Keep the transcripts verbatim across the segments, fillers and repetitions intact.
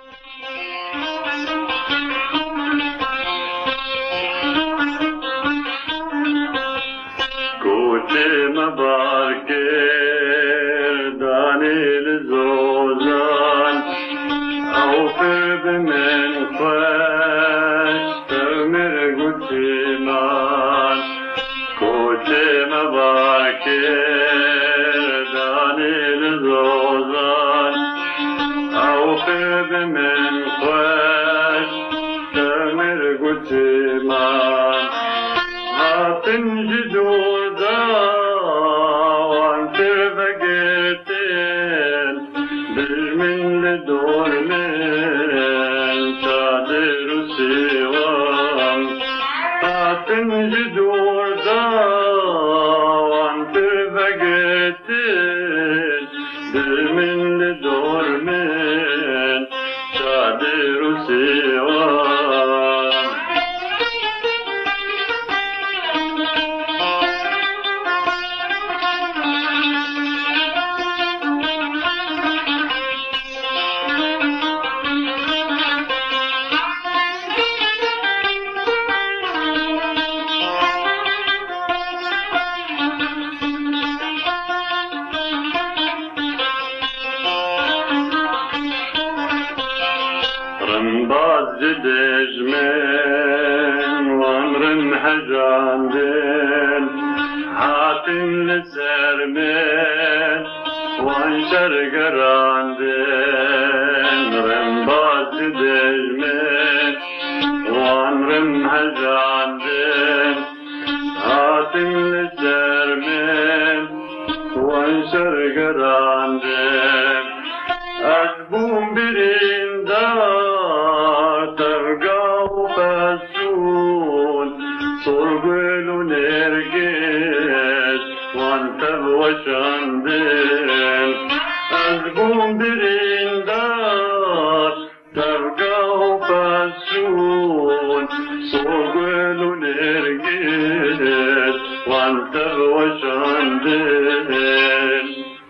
کوچه مبارکر دانیل زوزان او پر بمن خوش تمر گوچه من کوچه مبارکر دانیل زوزان او پر بمن خوش تمر گوچه من تنجدوا داوان ترفقتين بالمن لدور من تادر سيوان تنجدوا داوان ترفقتين بالمن لدور من تادر سيوان رنباز جدجمن وامرن حجاندن حاتم لسرمن وانشر قراندن رنباز جدجمن وامرن حجاندن حاتم لسرمن وانشر قراندن أكبون برين دار ترقاو فاسون صرقلو نرقس وانتب وشاندن أكبون برين دار ترقاو فاسون صرقلو نرقس وانتب وشاندن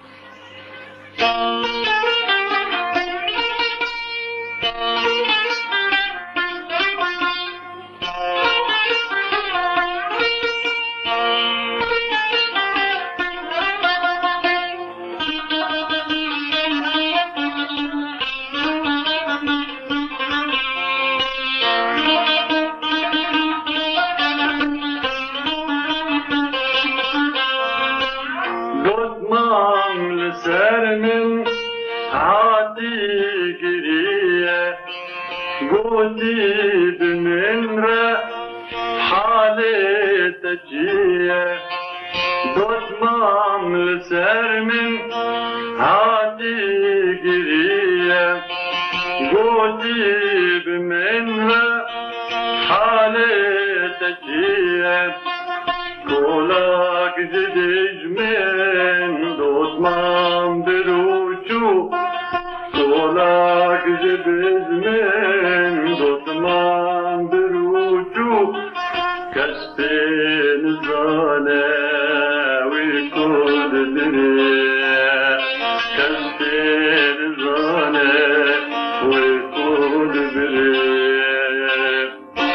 سرمن عادي قرية قوتي بمنرة حالي تجية دوت مام لسرمن عادي قرية قوتي بمنرة حالي تجية كولاك جديج من دوت مام دروچو كولاك جديج من دوت مام دروچو كستين زانه ويكود دريه كستين زانه ويكود دريه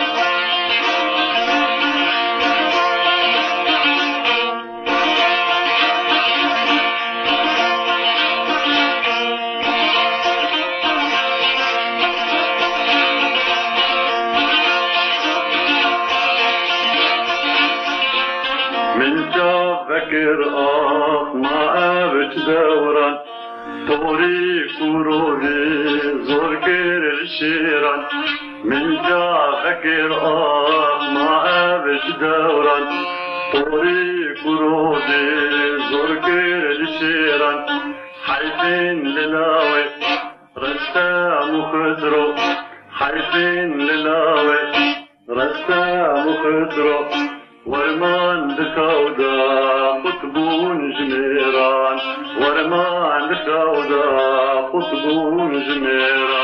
من فكر آخ ما أبت دوران طريق روحي زور كر الشيران من فكر آخ ما أبت دوران طريق روحي زور كر الشيران حيفين للاوي رسام خضرو حيفين للاوي رسام خضرو ورمان دكاودا قطبون جميران ورمان دكاودا قطبون جميران